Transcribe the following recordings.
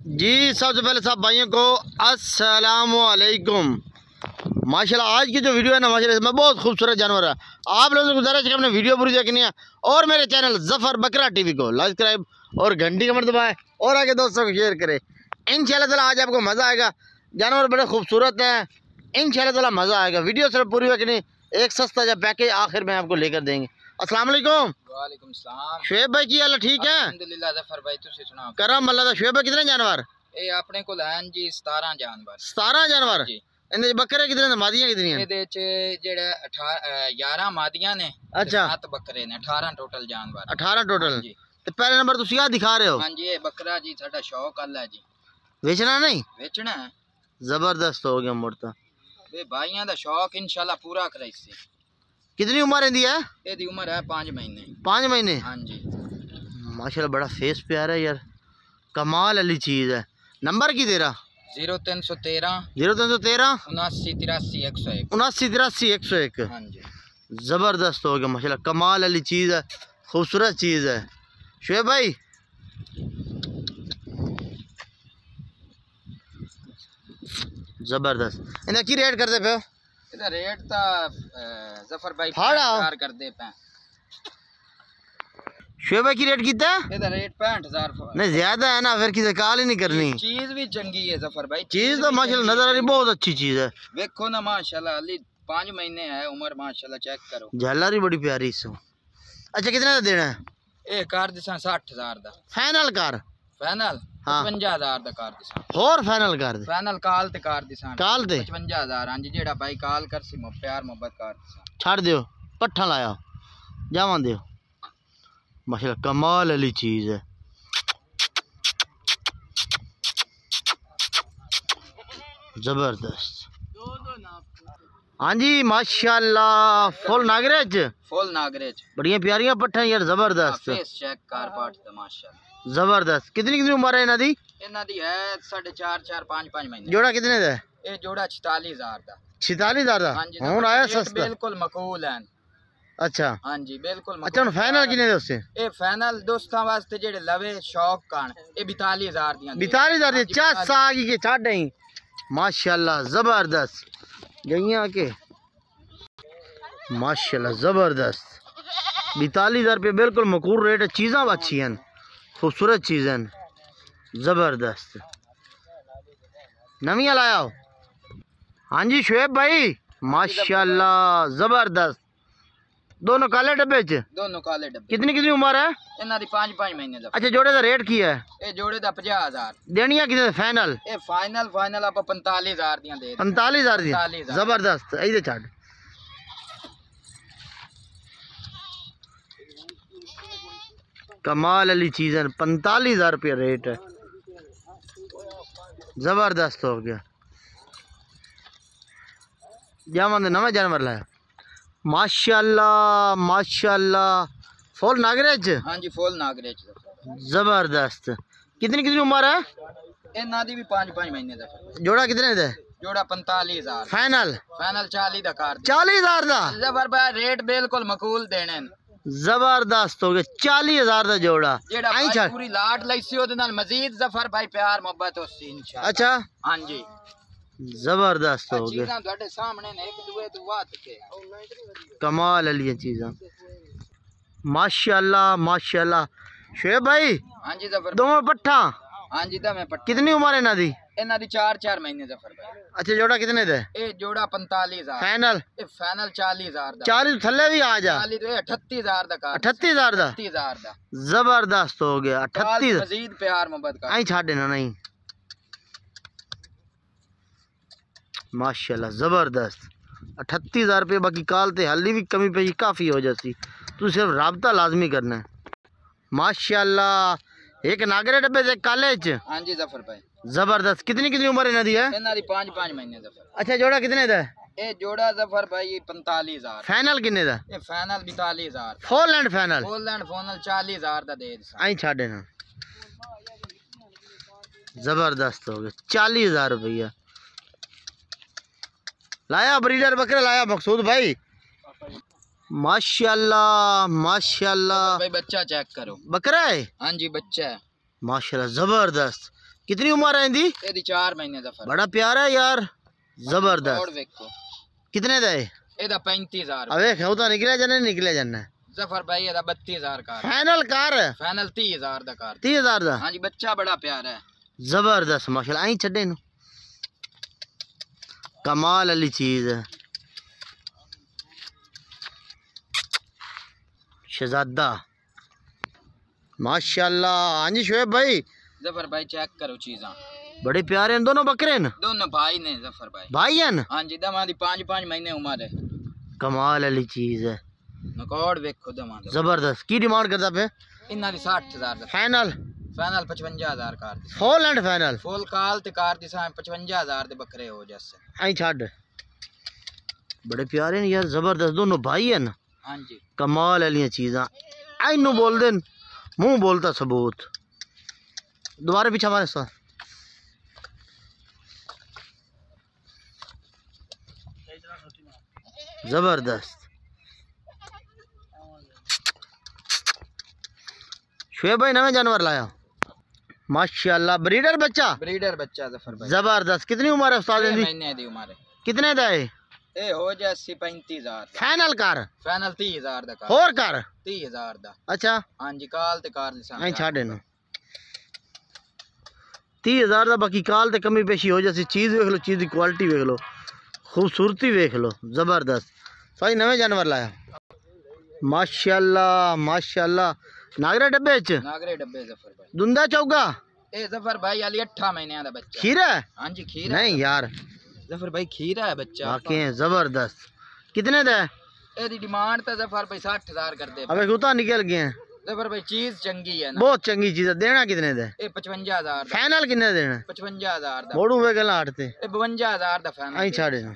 जी सबसे पहले सब भाइयों को अस्सलामुअलैकुम। माशाल्लाह आज की जो वीडियो है ना माशाल्लाह इसमें बहुत खूबसूरत जानवर है। आप लोगों से गुजारिश है कि अपने वीडियो पूरी देखनी है और मेरे चैनल ज़फ़र बकरा टीवी को लाइक सब्सक्राइब और घंटी का बटन दबाएं और आगे दोस्तों को शेयर करें। इंशाल्लाह ताला आज आपको मज़ा आएगा। जानवर बड़े खूबसूरत हैं, इंशाल्लाह ताला मज़ा आएगा। वीडियो सिर्फ पूरी है कि नहीं, एक सस्ता जब पैकेज आखिर में आपको लेकर देंगे। अस्सलाम वालेकुम। वालेकुम सलाम। शुएब भाई की हाल ठीक है? अल्हम्दुलिल्लाह ज़फ़र भाई तुसी सुनाओ। करम अल्लाह दा। शुएब भाई कितने जानवर? ये अपने को हैं जी 17 जानवर। 17 जानवर जी। इनके बकरे कितने ने, मादियां कितनी हैं? ਇਹਦੇ ਚ ਜਿਹੜੇ 11 ਮਾਦੀਆਂ ਨੇ। अच्छा 7 ਬੱਕਰੇ ਨੇ, 18 टोटल जानवर। 18 टोटल। जी। तो पहले नंबर तुम क्या दिखा रहे हो? हाँ जी, ये बकरा जी साडा शौक अल है जी। बेचना नहीं? बेचना है। जबरदस्त हो गया मुर्ता। वे भाइयों दा शौक इंशाल्लाह पूरा करे इससे। कितनी उम्र है? ਇਹਦੀ उम्र है 5 महीने। 5 महीने। हाँ जी। माशाल्लाह बड़ा फेस प्यारा है यार, कमाल वाली चीज है। नंबर की तेरा? 0313 0313 79 83 101। 79 83 101। हाँ जी। जबरदस्त हो गया माशाल्लाह, कमाल वाली चीज है, खूबसूरत चीज है। शुएब भाई जबरदस्त। इन्हें की रेट करते पे? ਇਹਦਾ ਰੇਟ ਤਾਂ ज़फ़र भाई फाड़ा 65,000 ਕਰਦੇ ਪਏ। शुएब भाई की रेट कितना है? ਇਹਦਾ ਰੇਟ 65,000। नहीं ज्यादा है ना, फिर किसी काल ही नहीं करनी। चीज भी चंगी है ज़फ़र भाई। चीज तो माशाल्लाह नजर आ रही, बहुत अच्छी चीज है। देखो ना माशाल्लाह, अली 5 महीने है उम्र, माशाल्लाह चेक करो। झालर भी बड़ी प्यारी इसको। अच्छा कितने का देना है? ये कार दिसा 60,000 दा फाइनल कर। फाइनल। हाँ। 55,000 दा कार दिसा। और फाइनल कर दे। फाइनल काल ते कार दिसा। काल दे 55,000। हां जी, जेड़ा भाई काल कर सी प्यार मोहब्बत कार दिसा। छाड़ दियो, पट्ठा लाया जावा दियो। माशाल्लाह कमाल वाली चीज है। जबरदस्त। हाँ जी माशाल्लाह फुल नागरेज। फुल नागरेज। बढ़िया प्यारियां पट्ठा यार, जबरदस्त। फेस चेक कार पाट ते माशाल्लाह जबरदस्त। कितनी कितनी उम्र है इन्हां दी? इन्हां दी है 4.5 5 महीने। जोड़ा कितने दा है? ये जोड़ा 46,000 दा। 46,000 दा। हां जी, हुन आया सस्ता। बिल्कुल मकबूल है। अच्छा हाँ जी बिल्कुल। अच्छा हुन फाइनल कितने दे उससे? ये फाइनल दोस्तों वास्ते जेड़े लवे शौक कान ये 42,000 दियां। 42,000 दी चार सागी के छाड़ नहीं। माशाल्लाह जबरदस्त गईया के, माशाल्लाह जबरदस्त। 42,000 रुपये बिल्कुल मकूर रेट है। चीज़ा अच्छी हैं, खूबसूरत चीज़ें, जबरदस्त। नविया लाया हो? हाँ जी शुएब भाई माशाल्लाह जबरदस्त। दोनों काले डब्बे च? दोनों काले डब्बे। कितनी कितनी उम्र है इन्हां दी 5 महीने दा। अच्छा जोड़े का रेट की है? ये जोड़े दा 50,000। देनिया कितने फाइनल? ये फाइनल आप 45,000 दियां दे। 45,000 दी। 45,000। जबरदस्त। ऐसे छाड़ कमाल वाली चीज है। 45,000 रुपया रेट है, जबरदस्त हो गया। जामन नवा जानवर लाया माशाल्लाह माशाल्लाह। फुल नागरेज। हाँ जी फुल नागरेज। जबरदस्त। कितनी कितनी उम्र है? इन्हां दी भी 5 महीने दा। जोड़ा कितने दे? जोड़ा 45,000। फाइनल 40 दा कार। 40,000 दा। ज़फ़र भाई रेट बिल्कुल मकबूल देने। जबरदस्त हो गया। 40,000 का जोड़ा। जेड़ा भाई पूरी लाट लईसी ओदे नाल मजीद ज़फ़र भाई प्यार मोहब्बत होसी इंशाल्लाह। अच्छा हां जी जबरदस्त हो गया। चीज़ां ਤੁਹਾਡੇ सामने ने एक दूए तो बात के कमाल वाली चीज़ां माशाल्लाह माशाल्लाह। शुएब भाई हां जी ज़फ़र। दोनों पट्ठा? हां जी दा मैं पट्टा। कितनी उम्र है इन्हां दी? इन्हां दी 4 महीने ज़फ़र भाई। अच्छा जोड़ा कितने दे? ये जोड़ा 45,000। फाइनल? ये फाइनल 40,000 दा। 40 थल्ले भी आ जा। 40 तो 38,000 दा कार। 38,000 दा। 38,000 दा। जबरदस्त हो गया। 38 मजीद प्यार मोहब्बत का। आई छाड़ देना नहीं। माशाल्लाह जबरदस्त। 38,000 रुपये। बाकी काल ते हल्ली भी कमी पे काफ़ी हो जाती, तू सिर्फ राबता लाजमी करना है। माशाल्लाह। एक नागरे डब्बे से काले च। हां जी ज़फ़र भाई। जबरदस्त। कितनी कितनी उम्र इन्हां दी है? इन्हां दी 5 महीने ज़फ़र। अच्छा जोड़ा कितने दा है? ये जोड़ा ज़फ़र भाई 45,000। फाइनल कितने दा? ये final 42,000। Full and final? Full and final 40,000 दा दे दे। आई छाड़ देना। जबरदस्त हो गया। 40,000 रुपया लाया ब्रीडर बकरा लाया मकसूद भाई। माशाल्लाह माशाल्लाह। भाई बच्चा चेक करो। बकरा है? हाँ जी बच्चा है। माशाल्लाह जबरदस्त। कितनी उम्र है इनकी? ਇਹਦੀ 4 ਮਹੀਨੇ ਜ਼ਫਰ। बड़ा प्यारा है यार, जबरदस्त। और देखो कितने दा है? ਇਹਦਾ 35000। अबे वो तो निकले जाने निकले जाना है। ਜ਼ਫਰ ਭਾਈ ਇਹਦਾ 32000 ਕਾਰ। फाइनल कार फाइनल 30000 ਦਾ ਕਾਰ। 30000 दा। हाँ जी, बच्चा बड़ा प्यारा है, जबरदस्त माशाल्लाह। आई छड़े नु कमाल वाली चीज है। शहजादा माशाल्लाह। हाँ जी शोएब भाई। जफर भाई चेक करो चीज़ा, बड़े प्यारे हैं दोनों बकरे न। दोनों भाई ने जफर भाई। भाई हैं? हाँ जी, दमा दी 5-5 महीने उम्र है। कमाल वाली चीज है। नकौड़ देखो दमा दा। जबरदस्त। की डिमांड करता पे? इन्ना दी 60000 दा। फाइनल? फाइनल 55000 कार दी। Full and final? फुल काल ते कार दी 55000 दे बकरे हो जैसे। आई छड़। बड़े प्यारे हैं यार, जबरदस्त। दोनों भाई हैं न। हाँ जी, कमाल वाली चीज़ा। आई नु बोल देन, मुंह बोलता सबूत। दोबारा पीछे हमारे साथ। जबरदस्त। शुएब भाई नवे जानवर लाया माशाल्लाह। ब्रीडर बच्चा? ब्रीडर बच्चा जफर भाई। जबरदस्त। कितनी उम्र है उस्ताद दी? महीने दी उम्र है। कितने दा है? ए हो जाए 80-35,000 फाइनल कार? फाइनल 30,000 दा कार। और कार? 30,000 दा। अच्छा हाँ जी, काल ते कार लिसान। आई छाड़ देना 30,000 का। बाकी काल ते कमी पेशी हो जैसी। चीज़ देख लो, चीज़ की क्वालिटी देख लो, खूबसूरती देख लो, जबरदस्त। भाई नवे जानवर लाया माशाल्लाह माशाल्लाह। नागरे डब्बे च? नागरे डब्बे जफर भाई। दुंदा चौगा? ए जफर भाई अली 8 महीने दा बच्चा। खीरा है? हाँ जी खीरा। नहीं यार जफर भाई खीरा है बच्चा। बाकी है जबरदस्त। कितने दा है? एदी डिमांड तो जफर भाई 60,000 कर दे। अबे कुत्ता निकल गए हैं। जफर भाई चीज चंगी है ना, बहुत चंगी चीज है। देना कितने दे? ए 55,000 दा। फाइनल कितने देना? 55,000 दा। मोड़ू वे गला हटते। ए 52,000 दा फाइनल। आई छाड़े ना।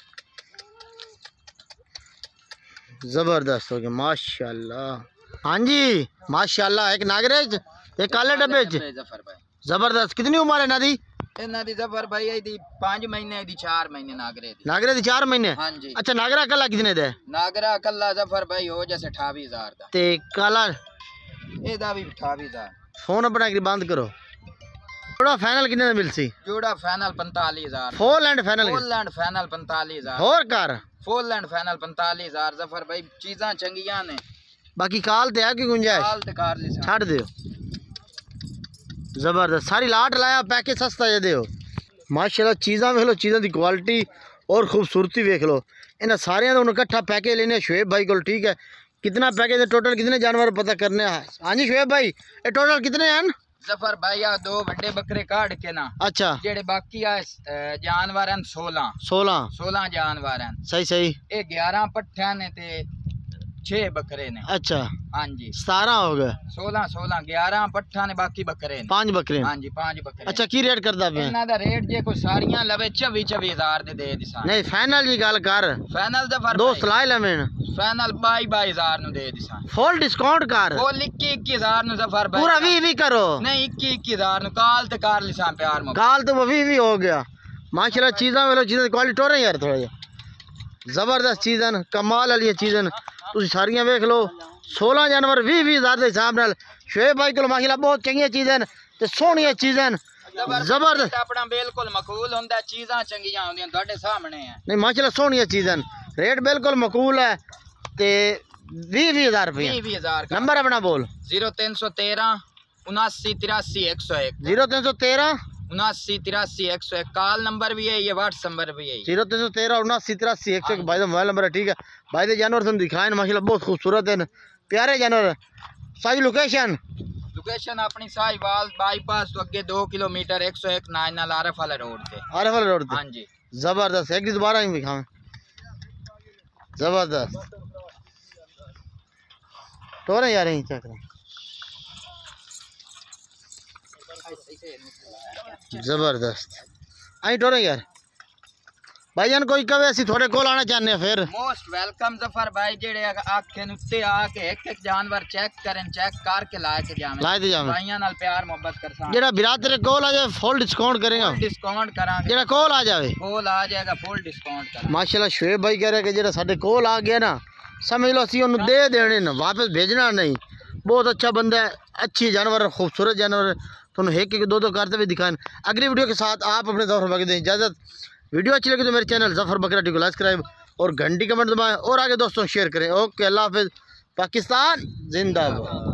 जबरदस्त हो गया माशाल्लाह। हाँ जी माशाल्लाह। एक नागरेज, एक काले डब्बे च। जफर भाई जबरदस्त। कितनी उम्र है ना दी? इन्ना दी जफर भाई एदी 5 महीने दी 4 महीने नागरे दी। नागरे दी 4 महीने? हाँ जी। अच्छा नागरा कला कितने दे? नागरा कल्ला जफर भाई हो जैसे 28,000 दा। ते काला एदा भी 28,000। फोन अपना एक बंद करो। जोड़ा फाइनल कितने दा मिलसी? जोड़ा final 45,000। Full and final? Full and final 45,000। और कार? फुल एंड फाइनल 45,000 जफर भाई। चीज़ां चंगियां ने। बाकी काल ते है की गुंजाइश? काल ते कार लिसान। छाड़ दियो। जबरदस्त। सारी लाट लाया, पैकेज सस्ता जे दियो माशाल्लाह। चीज़ां वेख लो, चीज़ां दी क्वालिटी और खूबसूरती वेख लो। इन्हें सारे का उन्हें इकट्ठा पैकेज लेने शुएब भाई को। ठीक है, कितना पैकेज है टोटल? कितने जानवर पता करने? हाँ जी शुएब भाई, ये टोटल कितने हैं? जफर भाई आ 2 बड़े बकरे काट के ना। अच्छा। जेड़े बाकी आ जानवर हैं 16 जानवर हैं। सही सही। ये 11 पट्ठे ने ते 6 बकरे ने। अच्छा हाँ जी 17 हो गए। 16 11 पट्ठा ने, बाकी बकरे ने 5 बकरे। हाँ जी 5 बकरे। अच्छा की रेट करदा पे? इन्हां दा रेट जे कोई सारियां लवे 24,000 दे दिसा। नहीं फाइनल जी गल कर। फाइनल जफर दोस्त लाई लवेन। फाइनल 22,000 नु दे दिसा। फुल डिस्काउंट कर। वो 21,000 नु जफर भाई। पूरा 20 करो। नहीं 21,000 नु काल ते कार लिसा प्यार में। काल तो वो 20 हो गया माशाल्लाह। चीज़ां वेलो, चीज़ां दी क्वालिटी टोरे यार थोड़ा जा जबरदस्त चीज़ां, कमाल वाली चीज़ां तुम सारियां वेख लो। 16 जानवर 20,000 के हिसाब नाल शुएब भाई को माशाल्लाह बहुत चंगियां चीज़ां ते सोहणियां चीज़ां जबरदस्त। अपना बिल्कुल मकबूल होंदा, चीज़ां चंगियां होंदियां तुहाडे सामने है। नहीं माशाल्लाह सोहणियां चीज़ां, रेट बिल्कुल मकबूल है ते 20,000 रुपये। 20,000 नंबर अपना बोल। 0313 79 83 101। 0313 79 83 101 कॉल नंबर भी है, ये व्हाट्सएप नंबर भी है। 0313 79 83 101 भाई का मोबाइल नंबर है। ठीक है भाई के जानवर तुम दिखाए माशाल्लाह बहुत खूबसूरत है, प्यारे जानवर। सारी लोकेशन अपनी साहिवाल बाईपास तो अगे 2 किलोमीटर 101 नाइनल आरफ वाला रोड पे। आरफ वाला रोड पे? हाँ जी जबरदस्त। एक दोबारा ही दिखाएं। जबरदस्त तो यार यहीं चेक करें। जबरदस्त आई टोरे यार। भाईजान कोई कवे असि थोड़े कोल आना चाहने फिर मोस्ट वेलकम जफर भाई। जेड़े आखे उत्ते आके एक जानवर चेक करें, चेक करके लाए के जावे, लाए दे जावे। भाईयां नाल प्यार मोहब्बत करसा। जेड़ा बिरात तेरे कोल आ जाए फुल डिस्काउंट करेगा। डिस्काउंट करांगे। जेड़ा कोल आ जावे कोल आ जाएगा फुल डिस्काउंट करांगे। माशाल्लाह शुएब भाई कह रहे कि जेड़ा साडे कोल आ गया ना, समझ लो असि ओनू दे देने ना, वापस भेजना नहीं। बहुत अच्छा बंदा है, अच्छी जानवर, खूबसूरत जानवर, तो एक एक दो करते हुए दिखाएं। अगली वीडियो के साथ आप अपने जफर बकरी दें इजाज़त। वीडियो अच्छी लगी तो मेरे चैनल जफर बकरा को लाइक सब्सक्राइब और घंटी कमेंट दबाएं और आगे दोस्तों शेयर करें। ओके, अल्लाह हाफिज़। पाकिस्तान जिंदाबाद।